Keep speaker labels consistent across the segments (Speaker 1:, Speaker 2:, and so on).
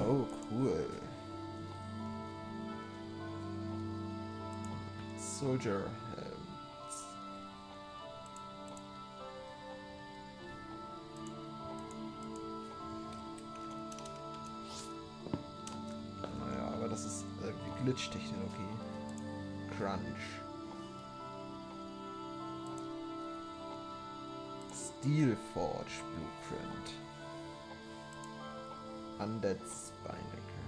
Speaker 1: Oh, cool. Soldier Helms. Naja, aber das ist irgendwie Glitch-Technologie. Crunch. Steelforge Blueprint. Undead Spinnaker.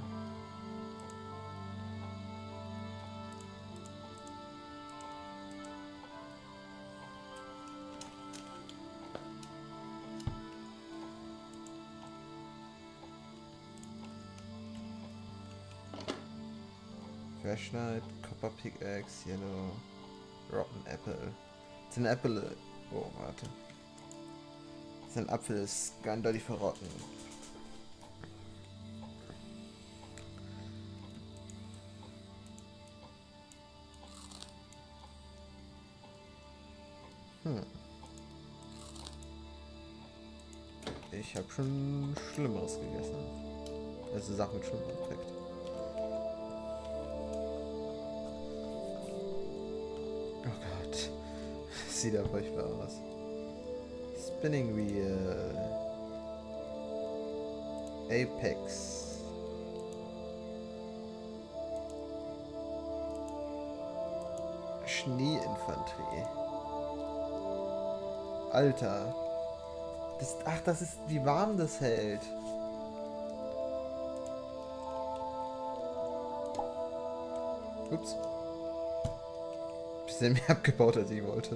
Speaker 1: Flashlight, Copper Pickaxe, Yellow, Rotten Apple. Sein Apple. Oh, warte. Sein Apfel ist eindeutig verrotten. Ich habe schon Schlimmeres gegessen. Also Sachen mit schlimmerem Effekt. Oh Gott. Sieht ja furchtbar aus. Spinning Wheel. Apex. Schneeinfanterie. Alter. Ach, das ist, wie warm das hält. Ups. Bisschen mehr abgebaut, als ich wollte.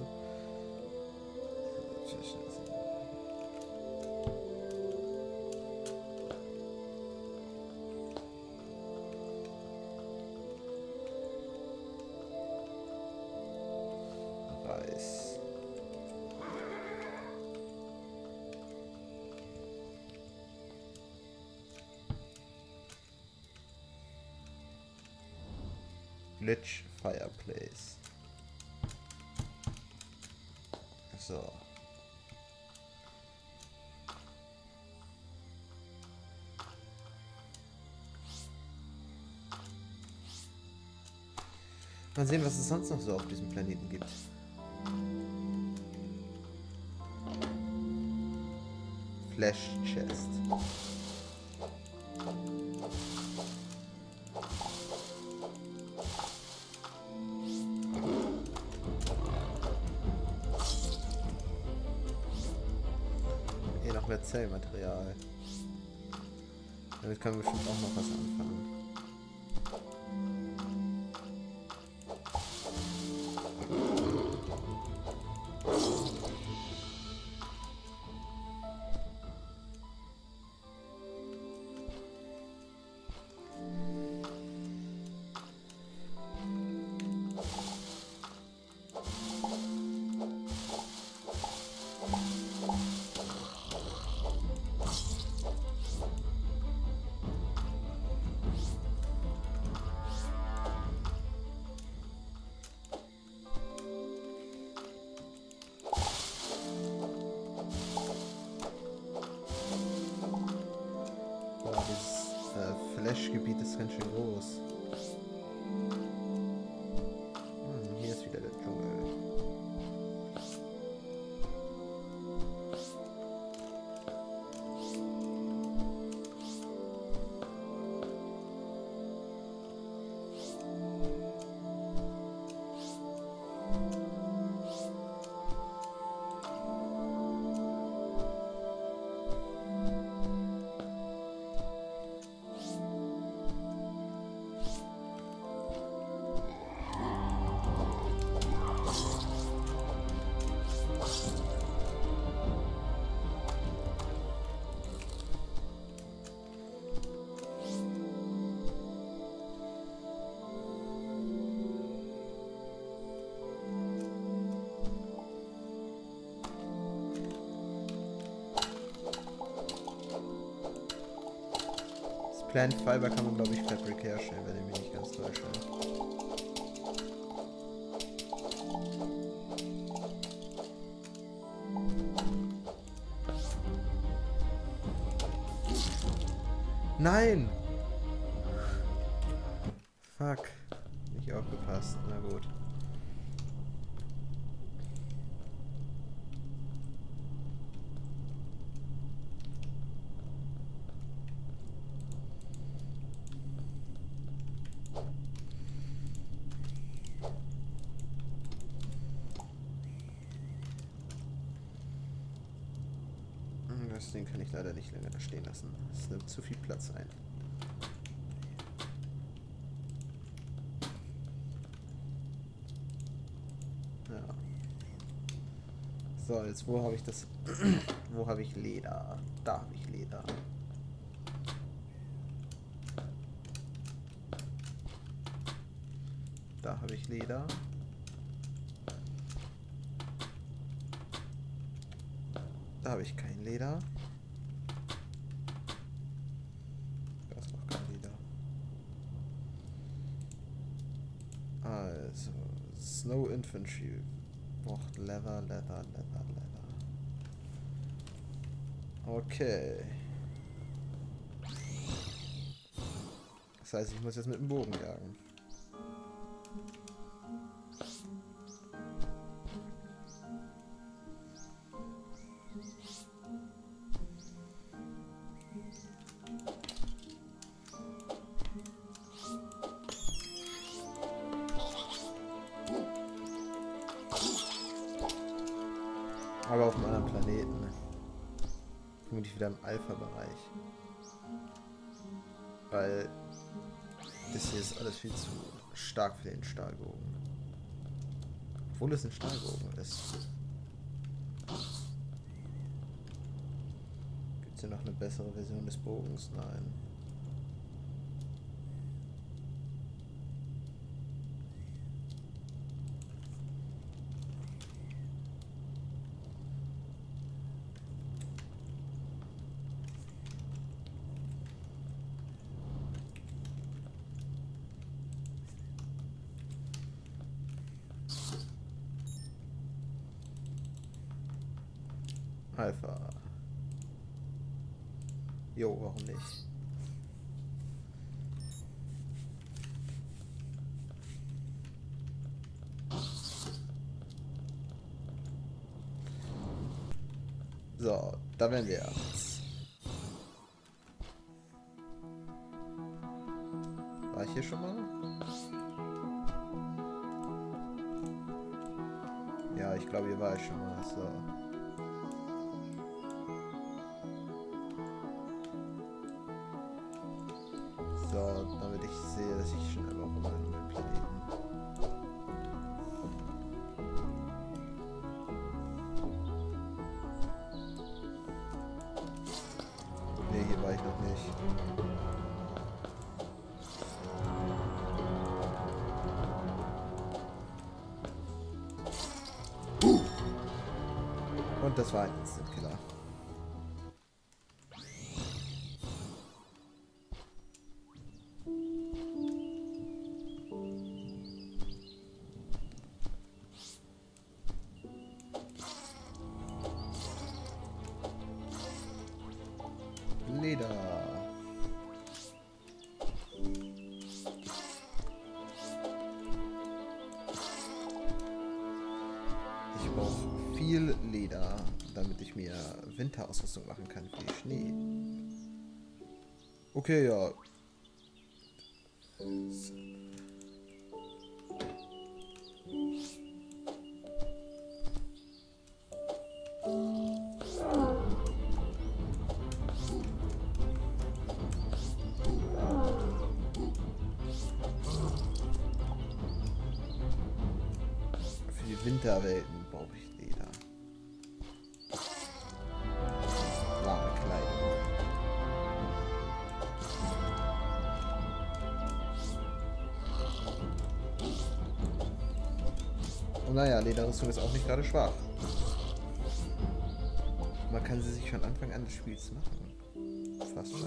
Speaker 1: Reis. Glitch Fireplace. So. Mal sehen, was es sonst noch so auf diesem Planeten gibt. Flash Chest. Hier noch mehr Zellmaterial. Damit können wir bestimmt auch noch was anfangen. Flash-Gebiet ist ganz schön groß. Hier ist wieder der Dschungel. Plant Fiber kann man, glaube ich, Fabric herstellen, wenn ich mich nicht ganz täusche. Nein! Fuck. Nicht aufgepasst. Na gut. Das Ding kann ich leider nicht länger da stehen lassen. Es nimmt zu viel Platz ein. Ja. So, jetzt wo habe ich das? Wo habe ich Leder? Da habe ich Leder. Da habe ich Leder. Da habe ich kein Leder. Da ist noch kein Leder. Also, Snow Infantry braucht Leather, Leather, Leather, Leather. Okay. Das heißt, ich muss jetzt mit dem Bogen jagen. Aber auf einem anderen Planeten. Ne? Vermutlich wieder im Alpha-Bereich. Weil das hier ist alles viel zu stark für den Stahlbogen. Obwohl es ein Stahlbogen ist. Gibt es hier noch eine bessere Version des Bogens? Nein. Alpha. Jo, warum nicht? So, da wären wir jetzt. War ich hier schon mal? Ja, ich glaube, hier war ich schon mal. So. So, damit ich sehe, dass ich schon einmal rum bin mit dem Planeten. Ne, hier war ich noch nicht. Und das war ein Instant-Killer. Leder. Ich brauche viel Leder, damit ich mir Winterausrüstung machen kann für den Schnee. Okay, ja. Für die Winterwelten brauche ich Leder. Warme Kleidung. Und naja, Lederrüstung ist auch nicht gerade schwach. Man kann sie sich von Anfang an des Spiels machen. Fast schon.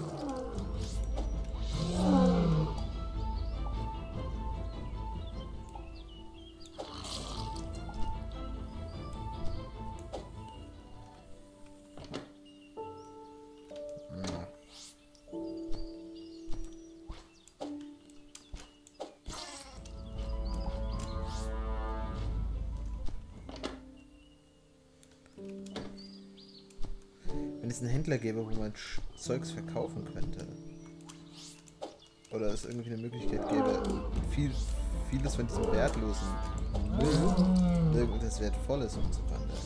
Speaker 1: es einen Händler gäbe, wo man Zeugs verkaufen könnte. Oder es irgendwie eine Möglichkeit gäbe, vieles von diesem wertlosen Müll in irgendetwas Wertvolles umzuwandeln.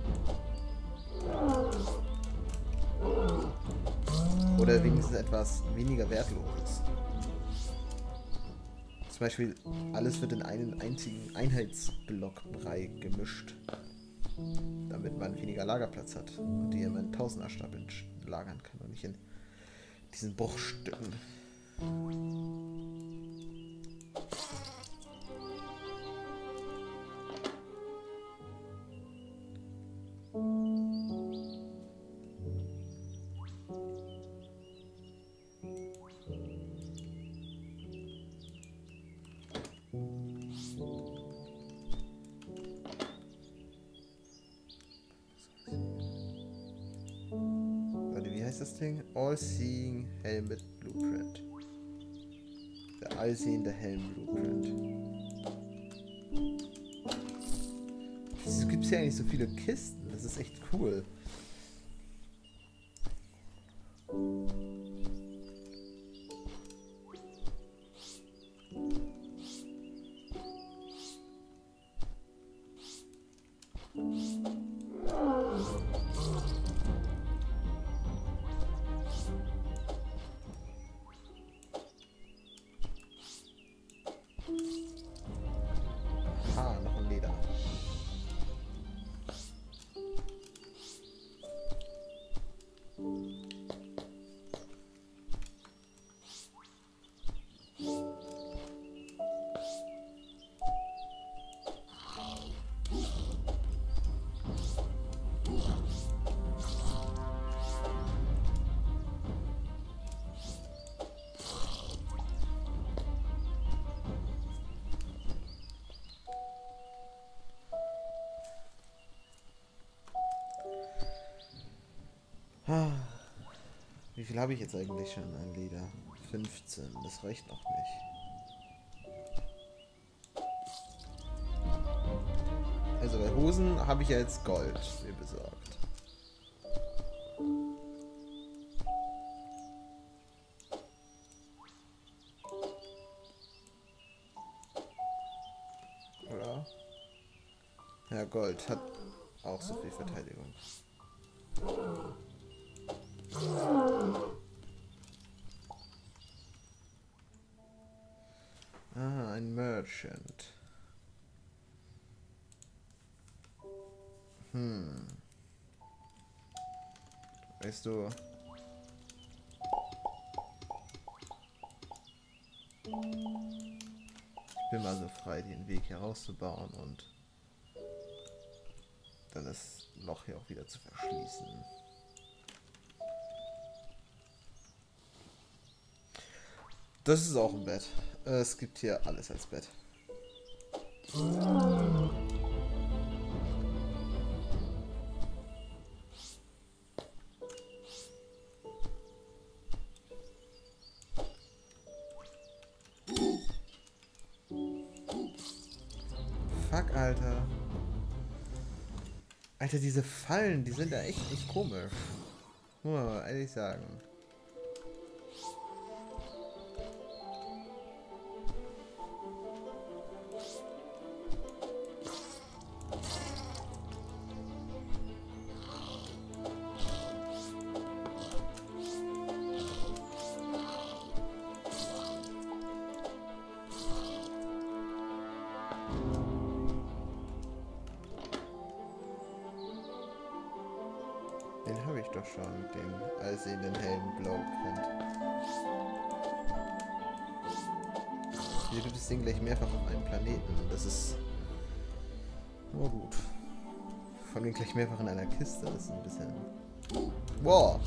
Speaker 1: Oder wenigstens etwas weniger Wertloses. Zum Beispiel, alles wird in einen einzigen Einheitsblockbrei gemischt. Damit man weniger Lagerplatz hat und die immer in Tausenderstapeln lagern kann und nicht in diesen Bruchstücken. Das Ding? All-Seeing Helmet Blueprint. Der allsehende Helm Blueprint. Wieso gibt es hier eigentlich so viele Kisten? Das ist echt cool. Noch ein Leder. Wie viel habe ich jetzt eigentlich schon an Leder? 15, das reicht noch nicht. Also bei Hosen habe ich ja jetzt Gold mir besorgt. Oder? Ja, Gold hat auch so viel Verteidigung. Ah, ein Merchant. Weißt du... Ich bin mal so frei, den Weg hier rauszubauen und dann das Loch hier auch wieder zu verschließen. Das ist auch ein Bett. Es gibt hier alles als Bett. Fuck, Alter. Alter, diese Fallen, die sind da echt nicht komisch. Muss man mal ehrlich sagen. Den habe ich doch schon, den allsehenden hellen Blueprint. Hier gibt es den gleich mehrfach auf einem Planeten. Das ist nur gut. Vor allem gleich mehrfach in einer Kiste. Das ist ein bisschen... Wow!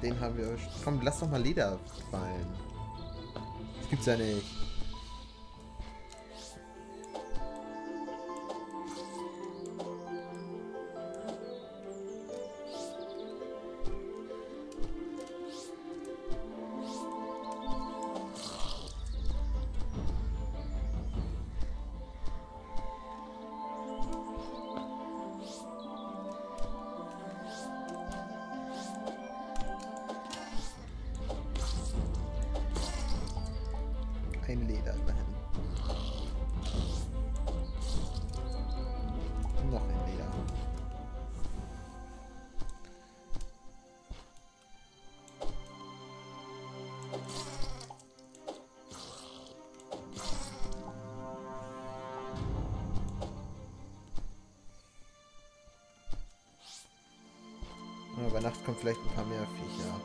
Speaker 1: den haben wir... Komm, lass doch mal Leder fallen. Das gibt's ja nicht. Ein Leder immerhin. Noch ein Leder. Ja, bei Nacht kommen vielleicht ein paar mehr Viecher.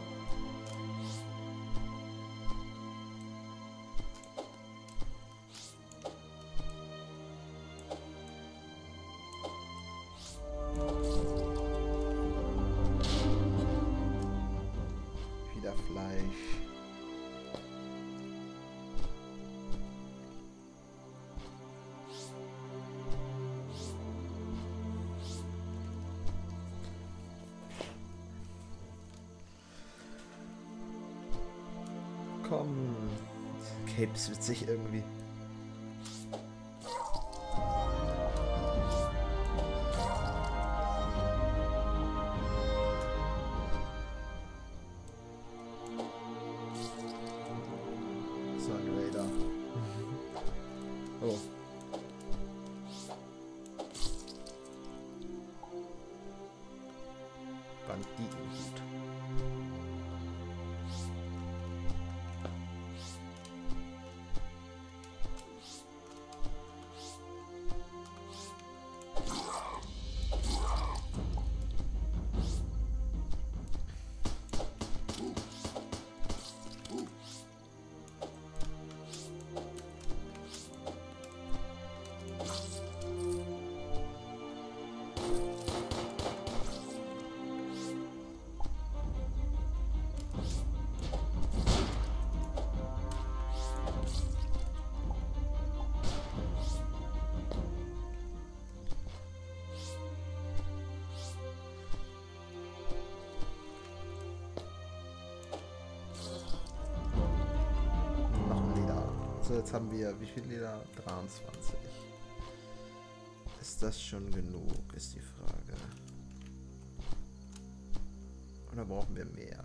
Speaker 1: Fleisch. Komm. Cape ist witzig irgendwie. Sunraider. Oh. Banditenhut. So, jetzt haben wir, wie viel Leder? 23. Ist das schon genug, ist die Frage. Oder brauchen wir mehr?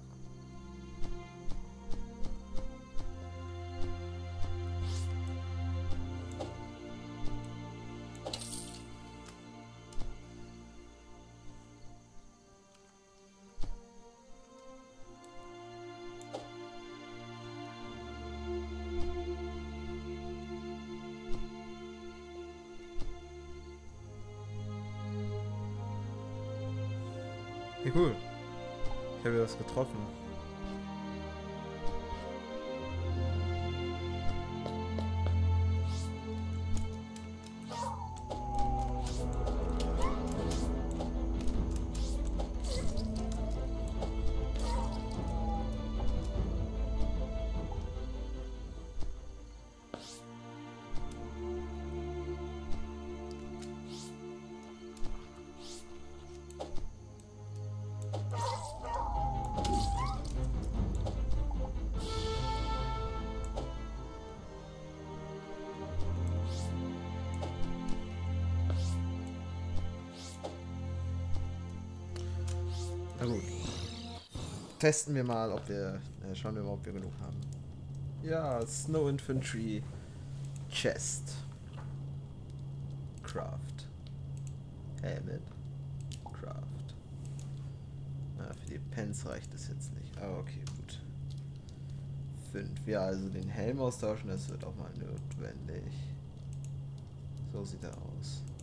Speaker 1: Ja, cool. Ich habe ja was getroffen. Na gut. Testen wir mal, ob wir... schauen wir mal, ob wir genug haben. Ja, Snow Infantry Chest. Craft. Helmet. Craft. Na, für die Pens reicht es jetzt nicht. Aber okay, gut. 5. Ja, also den Helm austauschen, das wird auch mal notwendig. So sieht er aus.